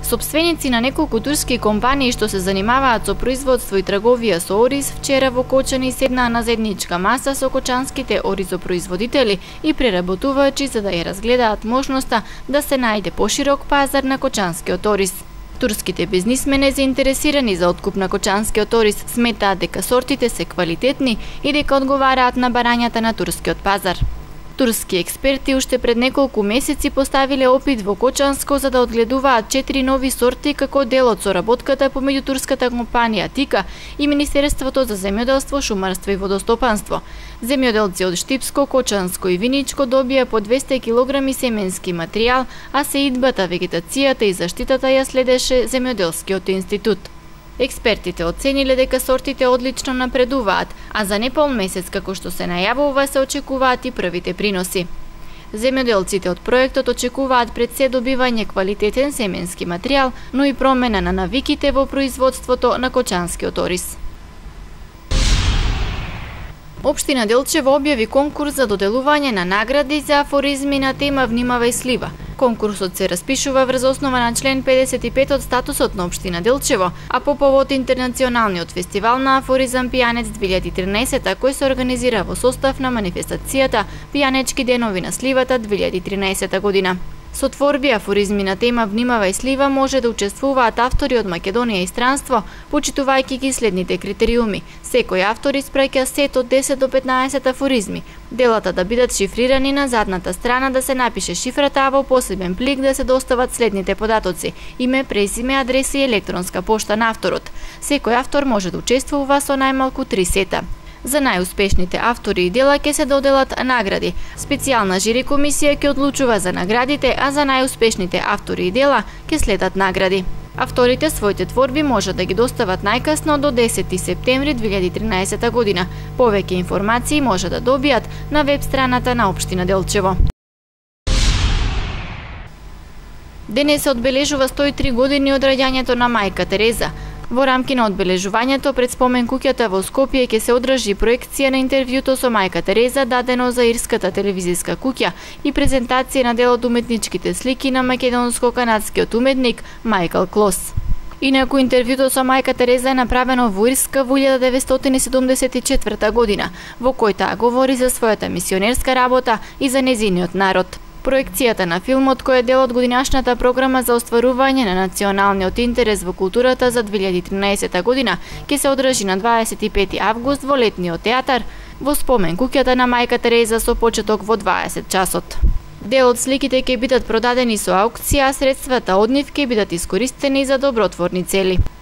Собственици на неколку турски компании што се занимаваат со производство и трговија со ориз вчера во Кочани седнаа на заедничка маса со кочанските оризопроизводители и преработувачи за да ја разгледаат можноста да се најде поширок пазар на кочанскиот ориз. Турските бизнисмени заинтересирани за откуп на кочанскиот ориз сметаат дека сортите се квалитетни и дека одговараат на барањата на турскиот пазар. Турски експерти уште пред неколку месеци поставиле опит во Кочанско за да одгледуваат 4 нови сорти како дел од соработката помеѓу турската компанија Тика и Министерството за земјоделство, шумарство и водостопанство. Земјоделци од Штипско, Кочанско и Виничко добија по 200 кг семенски материјал, а сеидбата, вегетацијата и заштитата ја следеше Земјоделскиот институт. Експертите оцениле дека сортите одлично напредуваат, а за непол месец како што се најавува се очекуваат и првите приноси. Земјоделците од проектот очекуваат пред се добивање квалитетен семенски материјал, но и промена на навиките во производството на кочанскиот ориз. Општина Делчево објави конкурс за доделување на награди за афоризми на тема Внимавај слива. Конкурсот се распишува врз основа на член 55 од статусот на општина Делчево, а по повод интернационалниот фестивал на афоризам Пијанец 2013 кој се организира во состав на манифестацијата Пијанечки денови на сливата 2013 година. Со творби афоризми на тема Внимавај слива може да учествуваат автори од Македонија и странство, почитувајќи ги следните критериуми. Секој автор испраќа сет од 10 до 15 афоризми. Делата да бидат шифрирани, на задната страна да се напише шифрата, а во посебен плик да се достават следните податоци: име, презиме, адреса и електронска пошта на авторот. Секој автор може да учествува со најмалку 3 сета. За најуспешните автори и дела ќе се доделат награди. Специјална жири комисија ќе одлучува за наградите, а за најуспешните автори и дела ќе следат награди. Авторите своите творби може да ги достават најкасно до 10 септември 2013 година. Повеќе информации може да добијат на веб страната на општина Делчево. Денес се одбележува 103 години од раѓањето на мајка Тереза. Во рамки на одбележувањето пред спомен куќата во Скопје ќе се одржи проекција на интервјуто со мајка Тереза дадено за ирската телевизиска куќа и презентација на дел од уметничките слики на македонско-канадскиот уметник Майкл Клос. Инаку интервјуто со мајка Тереза е направено во Ирска во 1974 година, во кој таа говори за својата мисионерска работа и за незиниот народ. Проекцијата на филмот, кој е дел од годинашната програма за остварување на националниот интерес во културата за 2013 година, ќе се одржи на 25 август во летниот театар во спомен куќата на мајка Тереза со почеток во 20 часот. Дел од сликите ќе бидат продадени со аукција, а средствата од нив ќе бидат искористени за добротворни цели.